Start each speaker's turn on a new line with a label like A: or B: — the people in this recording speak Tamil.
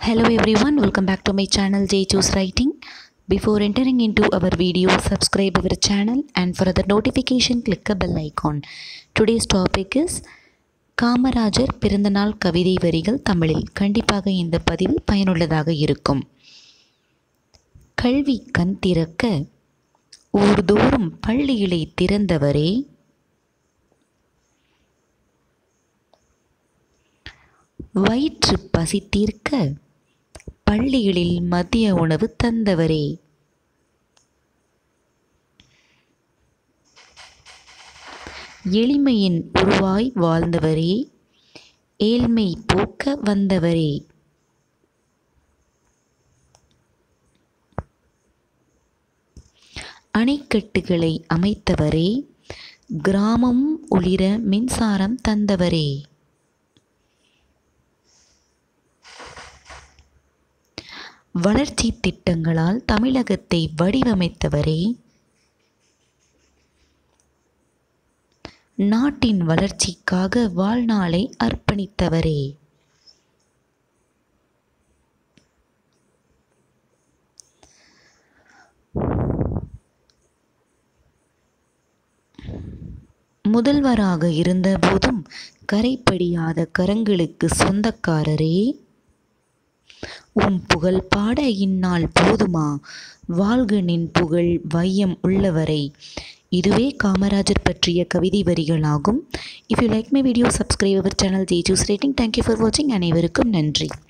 A: Hello everyone, welcome back to my channel J Choose Writing. Before entering into our video, subscribe our channel and for other notification click the bell icon. Today's topic is kamarajar பிறந்தநாள் கவிதை வரிகள் தமிழில். கண்டிப்பாக இந்த பதிவு பயனுள்ளதாக இருக்கும். கல்வி கண் திறக்க ஊர்தோறும் பள்ளிகளை திறந்தவரே, வயிற்று பசி தீர்க்க பள்ளிகளில் மதிய உணவு தந்தவரே, எளிமையின் உருவாய் வாழ்ந்தவரே, ஏழ்மை போக்க வந்தவரே, அணைக்கட்டுகளை அமைத்தவரே, கிராமம் ஒளிர மின்சாரம் தந்தவரே, வளர்ச்சி திட்டங்களால் தமிழகத்தை வடிவமைத்தவரே, நாட்டின் வளர்ச்சிக்காக வாழ்நாளை அர்ப்பணித்தவரே, முதல்வராக இருந்த போதும் கரைப்படியாத கரங்களுக்கு சொந்தக்காரரே, உம் புகழ் பாட இந்நாள் போதுமா, வாழ்க நின் புகழ் வையம் உள்ளவரை. இதுவே காமராஜர் பற்றிய கவிதை வரிகளாகும். If you like my video, subscribe our channel J Choose Writing. Thank you for watching. அனைவருக்கும் நன்றி.